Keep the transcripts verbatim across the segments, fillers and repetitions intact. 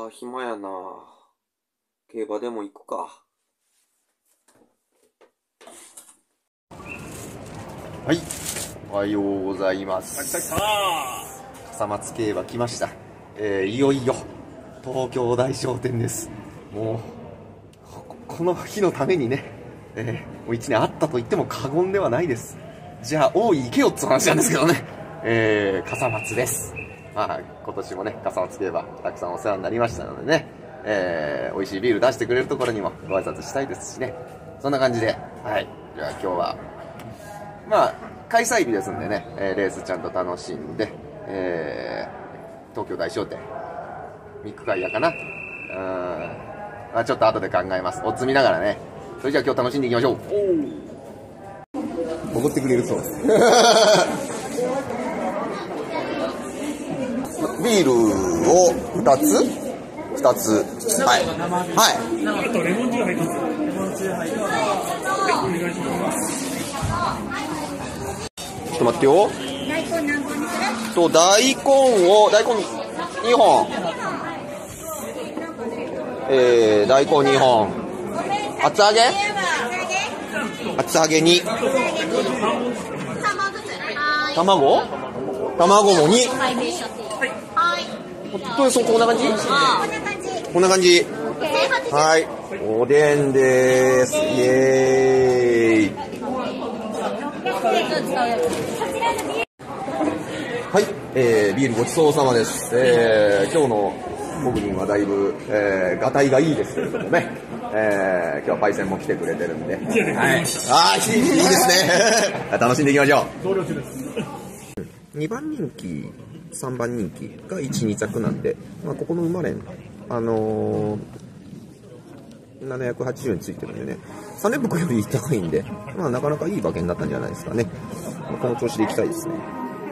暇やな。競馬でも行くか。はい、おはようございます。笠松競馬来ました。えー、いよいよ東京大商店です。もうこの日のためにね、えー、もういちねんあったと言っても過言ではないです。じゃあ大井行けよって話なんですけどね、えー、笠松です。まあ今年もね笠松競馬たくさんお世話になりましたのでね、えー、美味しいビール出してくれるところにもご挨拶したいですしね。そんな感じで、はい、じゃあ今日はまあ開催日ですんでね、えー、レースちゃんと楽しんで、えー、東京大商店ミック会やかな、うーん、まあ、ちょっと後で考えます。おつみながらね。それじゃあ今日楽しんでいきましょう。おごってくれるそうですビールをふたつふたつ、はいはい、あとレモン汁入ります。レモン汁入ります。お願いします。ちょっと待ってよ。大根何本にする？そう、大根を大根にほん、えー、大根にほん、厚揚げ厚揚げに卵卵もに、どう、そう、こんな感じ？こんな感じ。はい、おでんでーす。イエーイ。はい、えー、ビールごちそうさまです。えー、今日のモグリンはだいぶ、えー、がたいがいいですけれどもね、えー、今日はパイセンも来てくれてるんで、はい、あー、いい、いいですね楽しんでいきましょう。にばん人気さんばん人気がいち、に着なんで、まあ、ここの馬連、あのー、ななひゃくはちじゅうえんついてるんでね、さん連複より高いんで、まあ、なかなかいい馬券だったんじゃないですかね。この調子でいきたいですね。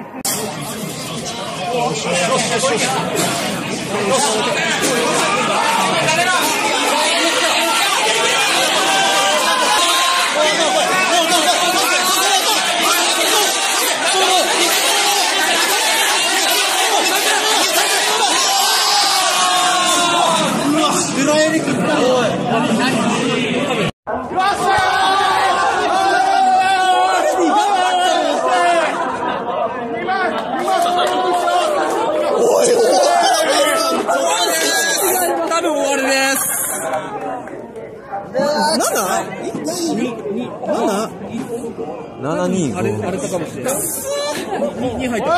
ななにあれあれとかもしてにに入ってる。う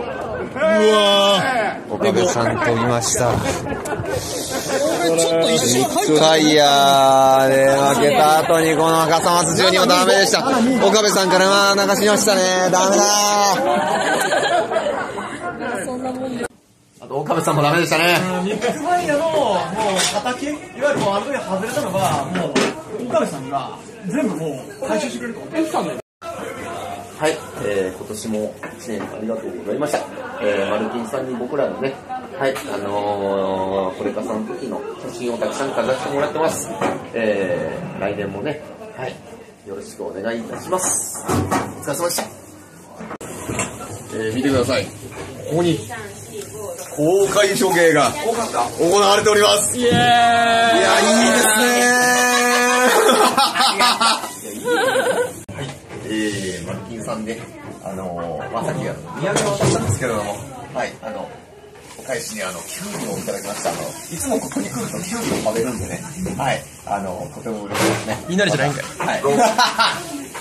わー、岡部さん飛びました。ちょっと一瞬入った。ビッグファイヤーで負けた後にこの笠松じゅうにもダメでした。岡部さんからまあ流しましたね。ダメだー。あと岡部さんもダメでしたね。ビッグファイヤーのもう畑、いわゆるもうあの時外れたのがもう岡部さんが全部もう回収してくれると思ってたんだよ。はい、えー、今年もいちねんありがとうございました。えー、マルキンさんに僕らのね、はい、あのー、これかさんの時の写真をたくさん飾ってもらってます。えー、来年もね、はい、よろしくお願いいたします。お疲れ様でした。えー、見てください。ここに公開処刑が行われております。イエーイ。いや、いいですねえー、マルキンさんで、あのー、まあ、さっき土産を渡したんですけれども、はい、あの、お返しにあの、キュウリをいただきました。あの、いつもここに来るとキュウリを食べるんでね、はい、あの、とても嬉しいですね。いなりじゃないんかい。はい。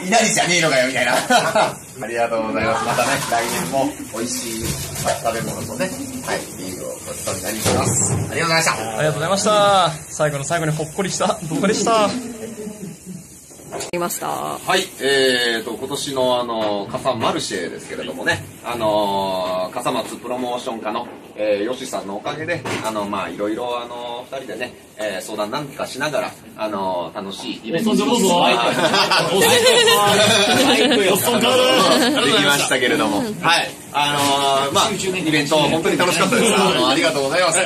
いなりじゃねえのかよ、みたいな。ありがとうございます。またね、来年も美味しい食べ物とね、はい、ビールをごちそうになります。ありがとうございました。 ありがとうございました。最後の最後にほっこりした動画でした。 いました。 はい、えーと今年のあの笠マルシェですけれどもね、あのー、笠松プロモーション課の、えー、よしさんのおかげで、あのまあいろいろあのふたりでね、えー、相談なんかしながら、あのー、楽しいイベントにできましたけれども、はい、あのー、まあイベント本当に楽しかったです。あのありがとうございます。はい、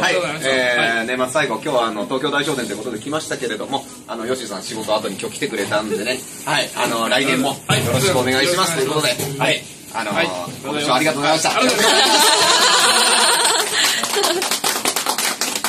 えー、年末最後今日はあの東京大商店ということで来ましたけれども、あのよしさん仕事後に今日来てくれたんでね、はい、あの来年もよろしくお願いしますということで、はい、あのー、今年はありがとうございました。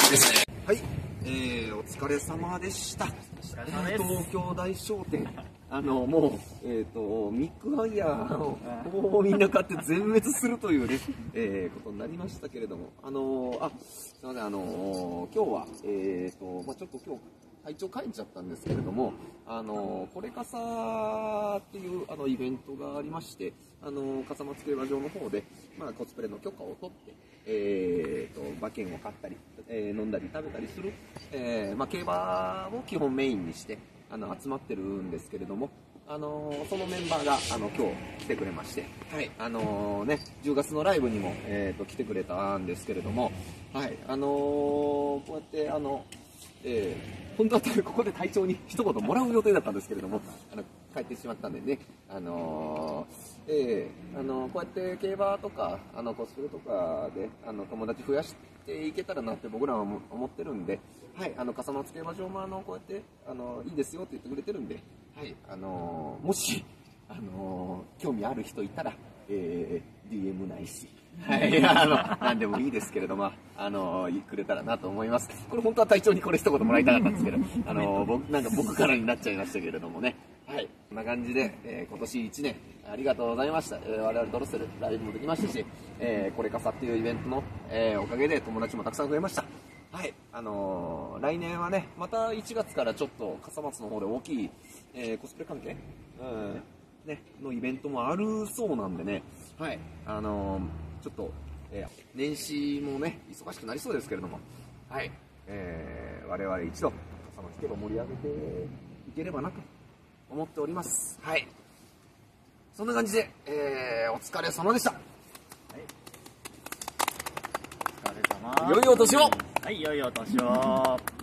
じですね。はい、えー、お疲れ様でした。東京大商店。あの、もう、えっ、ー、と、ミックファイヤーを、ほぼほぼみんな買って全滅するというね、えー、ことになりましたけれども、あのー、あ、すいません、あのー、今日は、えっ、ー、と、まあちょっと今日、体調変えちゃったんですけれども、あのこれかさっていうあのイベントがありまして、あの笠松競馬場の方で、まあ、コスプレの許可を取って、えー、と馬券を買ったり、えー、飲んだり食べたりする、えーまあ、競馬を基本メインにしてあの集まってるんですけれども、あのー、そのメンバーがあの今日来てくれまして、はいあのーね、じゅうがつのライブにも、えー、と来てくれたんですけれども、はいあのー、こうやってあのえー、本当はここで隊長に一言もらう予定だったんですけれども、あの帰ってしまったんでね、あのーえーあのー、こうやって競馬とかあのコスプレとかであの友達増やしていけたらなって僕らは思ってるんで、はい、あの笠松競馬場もあのこうやってあのいいですよって言ってくれてるんで、はいあのー、もし、あのー、興味ある人いたら、えー、ディーエム ないし。はい、あの、なんでもいいですけれども、あの、くれたらなと思います。これ本当は隊長にこれ一言もらいたかったんですけど、あの、僕、なんか僕からになっちゃいましたけれどもね。はい、こんな感じで、えー、今年いちねんありがとうございました。えー、我々ドロッセルライブもできましたし、えー、これかさっていうイベントの、えー、おかげで友達もたくさん増えました。はい、あのー、来年はね、またいちがつからちょっと笠松の方で大きい、えー、コスプレ関係、うんね、のイベントもあるそうなんでね、はい、あのーちょっと、えー、年始もね忙しくなりそうですけれども、はい、えー、我々一度笠松競馬盛り上げていければなと思っております。はい、そんな感じで、えー、お疲れ様でした。はい、 お疲れ様。 良いお年を。 はい、良いお年を。